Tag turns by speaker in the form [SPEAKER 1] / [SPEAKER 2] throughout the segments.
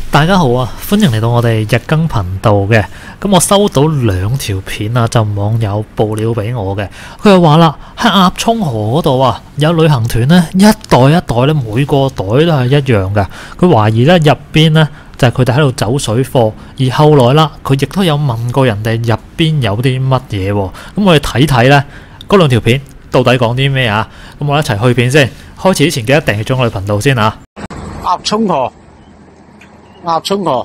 [SPEAKER 1] 大家好啊，歡迎嚟到我哋日更頻道嘅。咁我收到兩條片啊，就網友報料俾我嘅。佢就話啦，喺鴨涌河嗰度啊，有旅行團呢，一袋一袋咧，每個袋都係一樣嘅。佢懷疑咧入邊呢，就係佢哋喺度走水貨，而後來啦，佢亦都有問過人哋入邊有啲乜嘢。咁我哋睇睇呢嗰兩條片到底講啲咩啊？咁我一齊去片先。開始之前記得訂閱咗我哋頻道先啊！
[SPEAKER 2] 鴨涌河。鴨涌河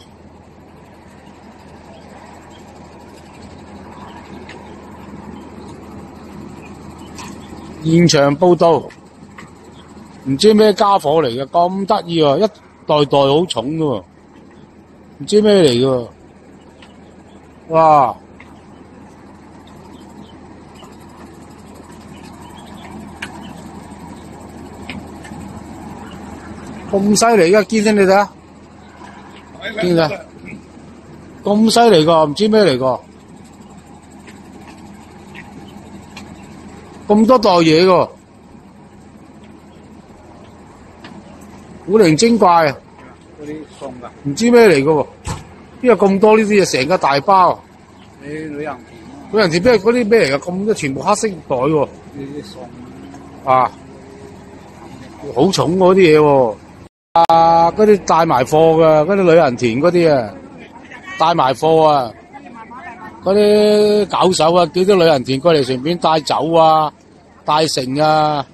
[SPEAKER 2] 現場報道，唔知咩家伙嚟嘅，咁得意啊！一袋袋好重噶喎，唔知咩嚟噶，哇！咁犀利嘅，見先你睇下。見啊！咁犀利個，唔知咩嚟個，咁多袋嘢個，古靈精怪啊！
[SPEAKER 3] 嗰啲餸噶，
[SPEAKER 2] 唔知咩嚟個喎，邊有咁多呢啲嘢？成個大包。
[SPEAKER 3] 你旅行團
[SPEAKER 2] 旅行團邊係嗰啲咩嚟噶？咁多全部黑色袋喎。
[SPEAKER 3] 呢啲餸
[SPEAKER 2] 啊，好重嗰啲嘢喎。啊！嗰啲帶埋貨噶，嗰啲旅行團嗰啲啊，帶埋貨啊，嗰啲搞手啊，叫啲旅行團過嚟順便帶酒啊、帶成啊，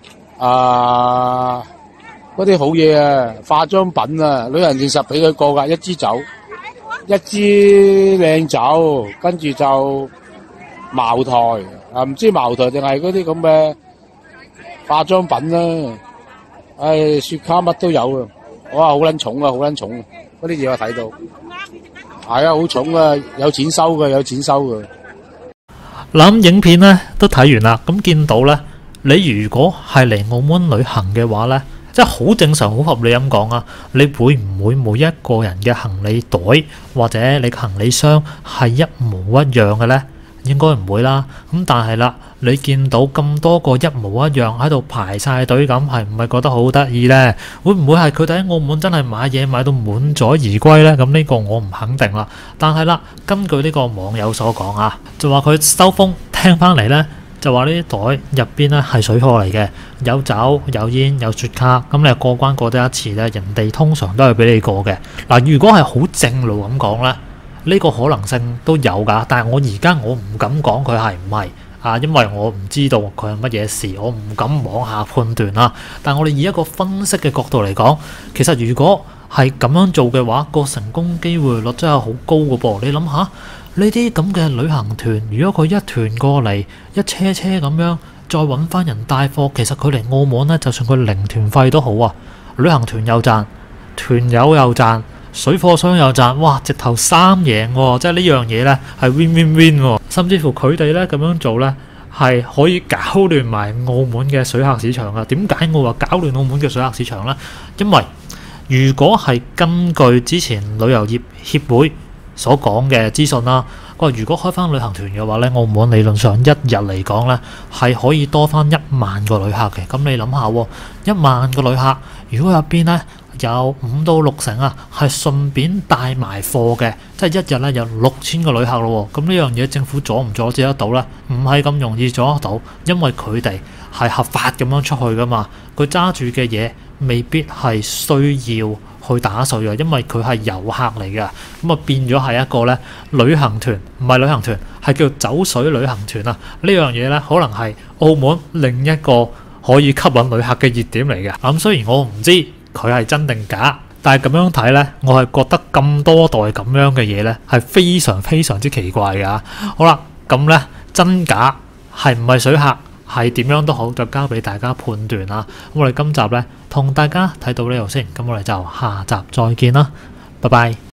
[SPEAKER 2] 嗰啲好嘢啊，化妝品啊，旅行團實俾佢過噶，一支酒，一支靚酒，跟住就茅台啊，唔知茅台定係嗰啲咁嘅化妝品啦。唉，雪茄乜都有啊！哇，好撚重啊，好撚重啊！嗰啲嘢我睇到，係啊，好重啊，有錢收嘅，有錢收嘅。
[SPEAKER 1] 諗影片呢都睇完啦，咁見到呢，你如果係嚟澳門旅行嘅話呢，即係好正常、好合理咁講啊，你會唔會每一個人嘅行李袋或者你嘅行李箱係一模一樣嘅呢？應該唔會啦，咁但係啦，你見到咁多個一模一樣喺度排晒隊咁，係唔係覺得好得意呢？會唔會係佢哋喺澳門真係買嘢買到滿載而歸呢？咁呢個我唔肯定啦。但係啦，根據呢個網友所講啊，就話佢收風聽翻嚟呢，就話呢啲袋入邊呢係水貨嚟嘅，有酒有煙有雪茄，咁你過關過得一次呢，人哋通常都係俾你過嘅。嗱，如果係好正路咁講呢，呢個可能性都有㗎，但係我而家我唔敢講佢係唔係啊，因為我唔知道佢係乜嘢事，我唔敢妄下判斷啦。但係我哋以一個分析嘅角度嚟講，其實如果係咁樣做嘅話，個成功機會率真係好高㗎噃。你諗下，呢啲咁嘅旅行團，如果佢一團過嚟，一車車咁樣，再揾翻人帶貨，其實佢嚟澳門呢，就算佢零團費都好啊，旅行團又賺，團友又賺。水貨商又賺，哇！直頭三贏喎，即係呢樣嘢呢係 win win win 喎，甚至乎佢哋呢咁樣做呢係可以搞亂埋澳門嘅水客市場啊！點解我話搞亂澳門嘅水客市場呢？因為如果係根據之前旅遊業協會所講嘅資訊啦，佢話如果開翻旅行團嘅話呢，澳門理論上一日嚟講呢係可以多翻1萬個旅客嘅。咁你諗下喎，1萬個旅客，如果入邊呢有5到6成啊，係順便帶埋貨嘅，即係一日咧有6000個旅客咯喎。咁呢樣嘢政府阻唔阻止得到呢？唔係咁容易阻得到，因為佢哋係合法咁樣出去噶嘛。佢揸住嘅嘢未必係需要去打稅嘅，因為佢係遊客嚟嘅。咁啊變咗係一個咧旅行團，唔係旅行團，係叫走水旅行團啊。呢樣嘢咧可能係澳門另一個可以吸引旅客嘅熱點嚟嘅。咁雖然我唔知佢係真定假，但係咁樣睇呢，我係覺得咁多袋咁樣嘅嘢呢，係非常非常之奇怪㗎。好啦，咁呢真假係唔係水客，係點樣都好，就交俾大家判斷啦。咁我哋今集呢，同大家睇到呢度先，咁我哋就下集再見啦，拜拜。